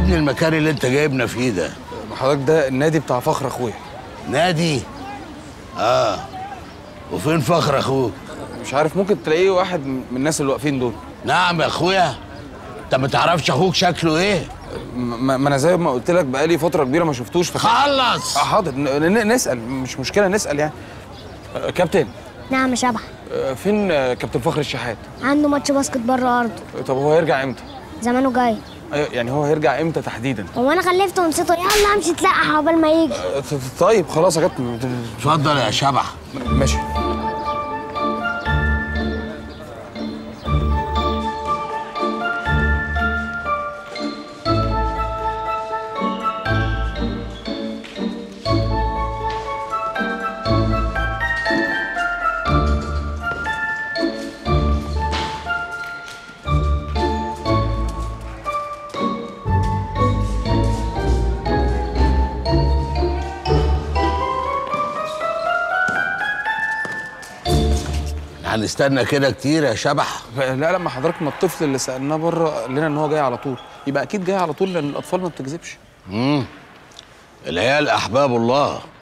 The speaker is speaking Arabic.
ابني المكان اللي انت جايبنا فيه ده؟ حضرتك ده النادي بتاع فخر اخويا. نادي؟ اه. وفين فخر اخوك؟ مش عارف، ممكن تلاقيه واحد من الناس اللي واقفين دول. نعم يا اخويا. انت ما تعرفش اخوك شكله ايه؟ ما انا زي ما قلت لك بقالي فتره كبيره ما شفتوش. خلص. حاضر، نسال، مش مشكله نسال يعني. كابتن. نعم يا شبح. فين كابتن فخر الشحات؟ عنده ماتش باسكت بره ارضه. طب هو هيرجع امتى؟ زمانه جاي. يعني هو هيرجع امتى تحديدا؟ هو انا خلفته ونسيته، يلا امشي تلقح عقبال ما يجي. طيب خلاص يا كابتن. اتفضل يا شبح. ماشي. هنستنى كده كتير يا شبح؟ لا لما حضرتك، ما الطفل اللي سالناه بره قال لنا ان هو جاي على طول، يبقى اكيد جاي على طول لان الاطفال ما بتكذبش. العيال احباب الله.